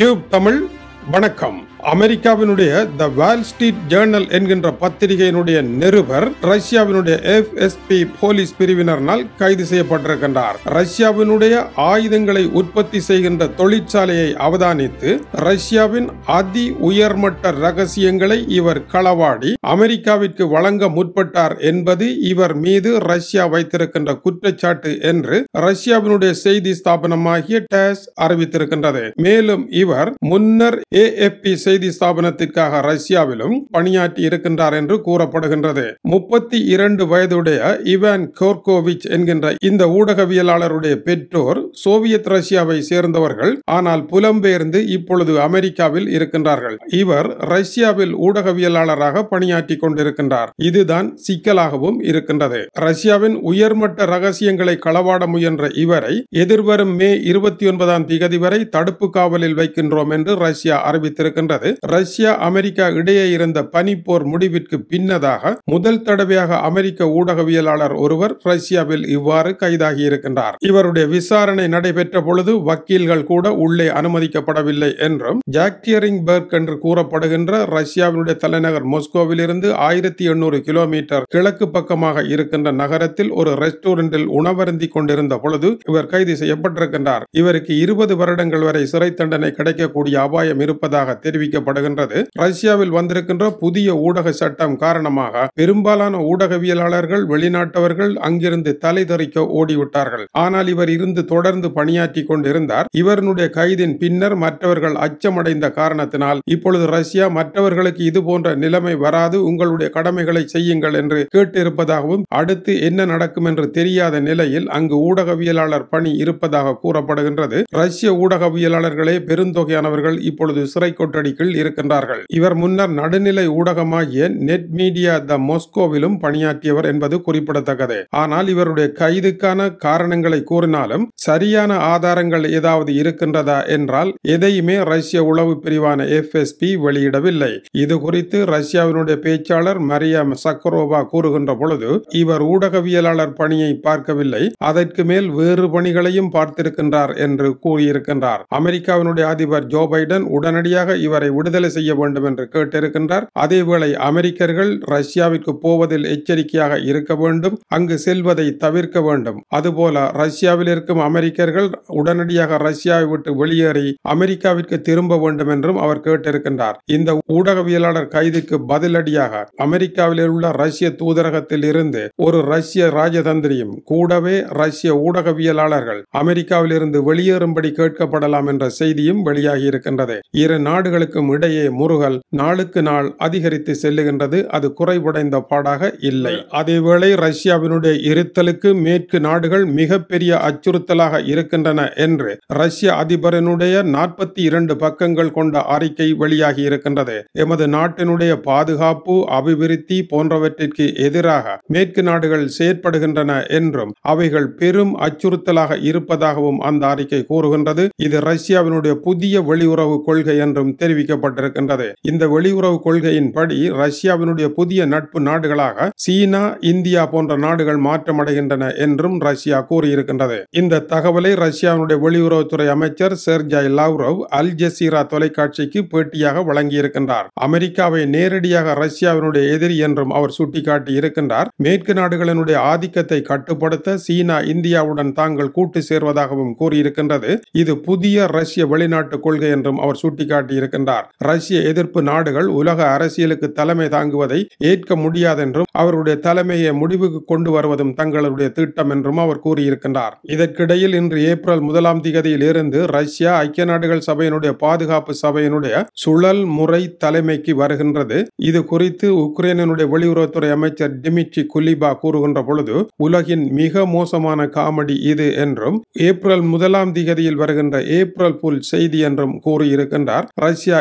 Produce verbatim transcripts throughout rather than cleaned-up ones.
Tube Tamil வணக்கம். அமெரிக்காவினுடைய த Wall Street Journal என்கின்ற பத்திரிகையினுடைய நிருபர் ரஷ்யாவினுடைய எஃப் எஸ் பி போலீஸ் பிரிவினரால் கைது செய்யப்பட்டிருக்கின்றார். ரஷ்யாவினுடைய ஆயுதங்களை உற்பத்தி செய்கின்ற தொழிற்சாலையை அவதானித்து ரஷ்யாவின் அதி உயர்மட்ட ரகசியங்களை இவர் களவாடி அமெரிக்காவிற்கு வழங்க முற்பட்டார் என்பது இவர் மீது ரஷ்யா வைத்திருக்கின்ற குற்றச்சாட்டு என்று ரஷ்யாவினுடைய செய்தி ஸ்தாபனமாகிய டாஸ் அறிவித்திருக்கின்றது. மேலும் இவர் முன்னர் ஏ எஃப் பி செய்தி ஸ்தாபனத்திற்காக ரஷ்யாவிலும் பணியாற்றி இருக்கின்றார் என்று கூறப்படுகின்றது. முப்பத்தி இரண்டு வயதுடைய இவான் கோர்கோவிச் என்கின்ற இந்த ஊடகவியலாளருடைய பெற்றோர் சோவியத் ரஷ்யாவை சேர்ந்தவர்கள். ஆனால் புலம்பெயர்ந்து இப்பொழுது அமெரிக்காவில் இருக்கின்றார்கள். இவர் ரஷ்யாவில் ஊடகவியலாளராக பணியாற்றி கொண்டிருக்கின்றார். இதுதான் சிக்கலாகவும் இருக்கின்றது. ரஷ்யாவின் உயர்மட்ட ரகசியங்களை களவாட முயன்ற இவரை எதிர்வரும் மே இருபத்தி ஒன்பதாம் தேதி வரை தடுப்பு காவலில் வைக்கின்றோம் என்று ரஷ்யா அறிவித்திருக்கின்றது. ரஷ்யா அமெரிக்கா இடையே இருந்த பனிப்போர் முடிவிற்கு பின்னதாக முதல் தடவையாக அமெரிக்க ஊடகவியலாளர் ஒருவர் ரஷ்யாவில் இவ்வாறு கைதாகி இருக்கின்றார். இவருடைய விசாரணை நடைபெற்ற பொழுது வக்கீல்கள் கூட உள்ளே அனுமதிக்கப்படவில்லை என்றும் ஜாக்டியரிங்பர்க் என்று கூறப்படுகின்ற ரஷ்யாவினுடைய தலைநகர் மாஸ்கோவில் இருந்து ஆயிரத்தி எண்ணூறு கிலோமீட்டர் கிழக்கு பக்கமாக இருக்கின்ற நகரத்தில் ஒரு ரெஸ்டாரண்டில் உணவருந்தி கொண்டிருந்த பொழுது இவர் கைது செய்யப்பட்டிருக்கின்றார். இவருக்கு இருபது வருடங்கள் வரை சிறை தண்டனை கிடைக்கக்கூடிய அபாயம் இருப்பதாக தெரிவிக்கப்படுகின்றது. ரஷ்யாவில் வந்திருக்கின்ற புதிய ஊடக சட்டம் காரணமாக பெரும்பாலான ஊடகவியலாளர்கள் வெளிநாட்டவர்கள் அங்கிருந்து தலைதறிக்க ஓடிவிட்டார்கள். ஆனால் இவர் இருந்து தொடர்ந்து பணியாற்றி கொண்டிருந்தார். இவருடைய கைதின் பின்னர் மற்றவர்கள் அச்சமடைந்த காரணத்தினால் இப்பொழுது ரஷ்யா மற்றவர்களுக்கு இது போன்ற நிலைமை வராது, உங்களுடைய கடமைகளை செய்யுங்கள் என்று கேட்டிருப்பதாகவும் அடுத்து என்ன நடக்கும் என்று தெரியாத நிலையில் அங்கு ஊடகவியலாளர் பணி இருப்பதாக கூறப்படுகின்றது. ரஷ்ய ஊடகவியலாளர்களே பெருந்தொகையானவர்கள் இப்பொழுது சிறை கொட்டடிக்குள் இருக்கின்றார்கள். இவர் முன்னர் நடுநிலை ஊடகமாகிய நெட் மீடியா த மாஸ்கோவிலும் பணியாற்றியவர் என்பது குறிப்பிடத்தக்கது. ஆனால் இவருடைய கைதுக்கான காரணங்களை கூறினாலும் சரியான ஆதாரங்கள் ஏதாவது இருக்கின்றதா என்றால் எதையுமே ரஷ்ய உளவு பிரிவான எஃப் எஸ் பி வெளியிடவில்லை. இது குறித்து ரஷ்யாவினுடைய பேச்சாளர் மரியா சக்கரோவா கூறுகின்ற பொழுது இவர் ஊடகவியலாளர் பணியை பார்க்கவில்லை, அதற்கு மேல் வேறு பணிகளையும் பார்த்திருக்கின்றார் என்று கூறியிருக்கின்றார். அமெரிக்காவினுடைய அதிபர் ஜோ பைடன் உடனடியாக இவரை விடுதலை செய்ய வேண்டும் என்று கேட்டிருக்கின்றார். அதேவேளை அமெரிக்கர்கள் ரஷ்யாவிற்கு போவதில் எச்சரிக்கையாக இருக்க வேண்டும், அங்கு செல்வதை தவிர்க்க வேண்டும். அதுபோல ரஷ்யாவில் இருக்கும் அமெரிக்கர்கள் உடனடியாக ரஷ்யாவை விட்டு வெளியேறி அமெரிக்காவிற்கு திரும்ப வேண்டும் என்றும் அவர் கேட்டிருக்கின்றார். இந்த ஊடகவியலாளர் கைதுக்கு பதிலடியாக அமெரிக்காவில் உள்ள ரஷ்ய தூதரகத்தில் இருந்து ஒரு ரஷ்ய ராஜதந்திரியும் கூடவே ரஷ்ய ஊடகவியலாளர்கள் அமெரிக்காவில் இருந்து வெளியேறும்படி கேட்கப்படலாம் என்ற செய்தியும் வெளியாகி இருக்கின்றது. இரு நாடுகளுக்கும் இடையே முறுகல் நாளுக்கு நாள் அதிகரித்து செல்லுகின்றது. அது குறைவடைந்த பாடாக இல்லை. அதேவேளை ரஷ்யாவினுடைய இருத்தலுக்கு மேற்கு நாடுகள் மிகப்பெரிய அச்சுறுத்தலாக இருக்கின்றன என்று ரஷ்ய அதிபரனுடைய நாற்பத்தி இரண்டு பக்கங்கள் கொண்ட அறிக்கை வெளியாகி இருக்கின்றது. எமது நாட்டினுடைய பாதுகாப்பு, அபிவிருத்தி போன்றவற்றிற்கு எதிராக மேற்கு நாடுகள் செயற்படுகின்றன என்றும் அவைகள் பெரும் அச்சுறுத்தலாக இருப்பதாகவும் அந்த அறிக்கை கூறுகின்றது. இது ரஷ்யாவினுடைய புதிய வெளியுறவு கொள்கை என்றும் தெரிவிக்கப்பட்டிருக்கின்றது. இந்த வெளியுறவு கொள்கையின் படி ரஷ்யாவினுடைய புதிய நட்பு நாடுகளாக சீனா, இந்தியா போன்ற நாடுகள் மாற்றமடைகின்றன என்றும் ரஷ்யா கூறியிருக்கின்றது. இந்த தகவலை ரஷ்யாவினுடைய வெளியுறவுத்துறை அமைச்சர் செர்ஜை லாவ்ரோவ் அல் ஜசீரா தொலைக்காட்சிக்கு பேட்டியாக வழங்கியிருக்கின்றார். அமெரிக்காவை நேரடியாக ரஷ்யாவினுடைய எதிரி என்றும் அவர் சுட்டிக்காட்டி இருக்கின்றார். மேற்கு நாடுகளினுடைய ஆதிக்கத்தை கட்டுப்படுத்த சீனா, இந்தியாவுடன் தாங்கள் கூட்டு சேர்வதாகவும் கூறியிருக்கின்றது. இது புதிய ரஷ்ய வெளிநாட்டு கொள்கை என்றும் அவர் சுட்டிக்காட்டி இருக்கின்றார். ரஷ்ய எதிர்ப்பு நாடுகள் உலக அரசியலுக்கு தலைமை தாங்குவதை ஏற்க முடியாது என்றும் அவருடைய தலைமையை முடிவுக்கு கொண்டு வருவதும் தங்களுடைய திட்டம் என்றும் அவர் கூறியிருக்கின்றார். இதற்கிடையில் இன்று ஏப்ரல் முதலாம் தேதியில் இருந்து ரஷ்யா ஐக்கிய நாடுகள் சபையினுடைய பாதுகாப்பு சபையினுடைய சுழல் முறை தலைமைக்கு வருகின்றது. இது குறித்து உக்ரைனுடைய வெளியுறவுத்துறை அமைச்சர் டிமிட்ரி குலிபா கூறுகின்ற பொழுது உலகின் மிக மோசமான காமெடி இது என்றும் ஏப்ரல் முதலாம் தேதியில் வருகின்ற ஏப்ரல் புல் செய்தி என்றும் கூறியிருக்கின்றார். ரஷ்யா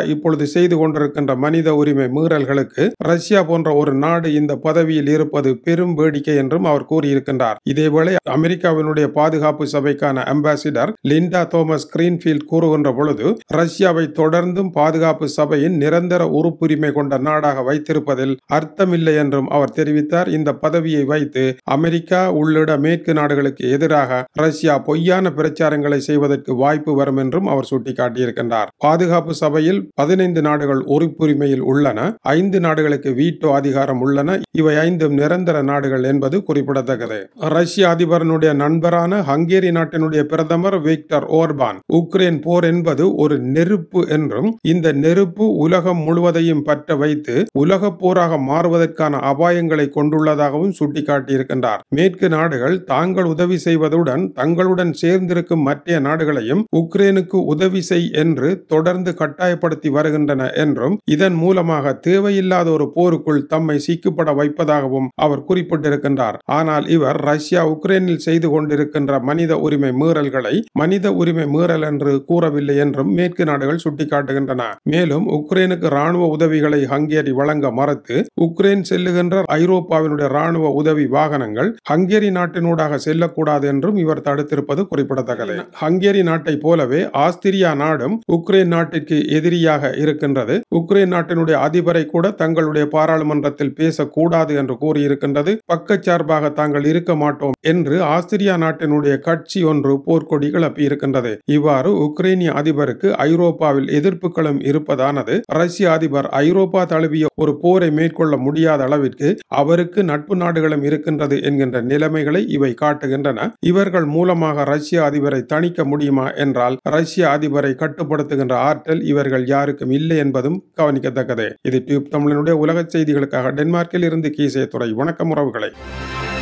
இப்பொழுது செய்து கொண்டிருக்கின்ற மனித உரிமை மீறல்களுக்கு ரஷ்யா போன்ற ஒரு நாடு இந்த பதவியில் இருப்பது பெரும் வேடிக்கை என்றும் அவர் கூறியிருக்கின்றார். இதேவேளை அமெரிக்காவினுடைய பாதுகாப்பு சபைக்கான அம்பாசிடர் லிண்டா தோமஸ் கிரீன்ஃபீல்ட் கூறுகின்ற பொழுது ரஷ்யாவை தொடர்ந்தும் பாதுகாப்பு சபையின் நிரந்தர உறுப்புரிமை கொண்ட நாடாக வைத்திருப்பதில் அர்த்தமில்லை என்றும் அவர் தெரிவித்தார். இந்த பதவியை வைத்து அமெரிக்கா உள்ளிட மேற்கு நாடுகளுக்கு எதிராக ரஷ்யா பொய்யான பிரச்சாரங்களை செய்வதற்கு வாய்ப்பு வரும் என்றும் அவர் சுட்டிக்காட்டியிருக்கின்றார். பாதுகாப்பு சபையில் பதினைந்து நாடுகள் உறுப்புரிமையில் உள்ளன. ஐந்து நாடுகளுக்கு வீட்டோ அதிகாரம் உள்ளன. இவை ஐந்தும் நிரந்தர நாடுகள் என்பது குறிப்பிடத்தக்கது. ரஷ்ய அதிபரனுடைய நண்பரான ஹங்கேரி நாட்டினுடைய பிரதமர் விக்டர் ஓர்பான் உக்ரைன் போர் என்பது ஒரு நெருப்பு என்றும் இந்த நெருப்பு உலகம் முழுவதையும் பற்ற வைத்து உலக போராக மாறுவதற்கான அபாயங்களை கொண்டுள்ளதாகவும் சுட்டிக்காட்டியிருக்கின்றார். மேற்கு நாடுகள் தாங்கள் உதவி செய்வதுடன் தங்களுடன் சேர்ந்திருக்கும் மற்ற நாடுகளையும் உக்ரைனுக்கு உதவி செய் என்று தொடர்ந்து கட்டாயப்படுத்தி வருகின்றன என்றும் இதன் மூலமாக தேவையில்லாத ஒரு போருக்குள் தம்மை சிக்கப்பட வைப்பதாகவும் அவர் குறிப்பிட்டிருக்கின்றார். ஆனால் இவர் ரஷ்யா உக்ரைனில் செய்து கொண்டிருக்கின்ற மனித உரிமை மீறல்களை மனித உரிமை மீறல் என்று கூறவில்லை என்றும் மேற்கு நாடுகள் சுட்டிக்காட்டுகின்றன. மேலும் உக்ரைனுக்கு ராணுவ உதவிகளை ஹங்கேரி வழங்க மறுத்து உக்ரைன் செல்லுகின்ற ஐரோப்பாவினுடைய ராணுவ உதவி வாகனங்கள் ஹங்கேரி நாட்டினூடாக செல்லக்கூடாது என்றும் இவர் தடுத்திருப்பது குறிப்பிடத்தக்கது. ஹங்கேரி நாட்டை போலவே ஆஸ்திரியா நாடும் உக்ரைன் நாட்டிற்கு எதிரியாக இருக்கின்றது. உக்ரைன் நாட்டினுடைய அதிபரை கூட தங்களுடைய பாராளுமன்றத்தில் பேசக்கூடாது என்று கூறியிருக்கின்றது. பக்கச்சார்பாக தாங்கள் இருக்க மாட்டோம் என்று ஆஸ்திரியா நாட்டினுடைய கட்சி ஒன்று போர்க்கொடி கிளப்பி இருக்கின்றது. இவ்வாறு உக்ரைனிய அதிபருக்கு ஐரோப்பாவில் எதிர்ப்புகளும் இருப்பதானது ரஷ்ய அதிபர் ஐரோப்பா தழுவிய ஒரு போரை மேற்கொள்ள முடியாத அளவிற்கு அவருக்கு நட்பு நாடுகளும் இருக்கின்றது என்கின்ற நிலைமைகளை இவை காட்டுகின்றன. இவர்கள் மூலமாக ரஷ்ய அதிபரை தணிக்க முடியுமா என்றால் ரஷ்ய அதிபரை கட்டுப்படுத்துகின்ற ஆற்றல் இவர்கள் யாருக்கும் இல்லை என்பதும் கவனிக்கத்தக்கது. இது டியூப் தமிழனுடைய உலக செய்திகளுக்காக டென்மார்க்கில் இருந்து கீசே துறை. வணக்கம் உறவுகளை.